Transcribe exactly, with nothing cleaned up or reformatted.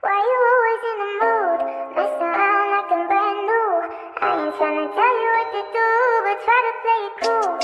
Why you always in the mood? Mess around like I'm brand new. I ain't tryna tell you what to do, but try to play it cool.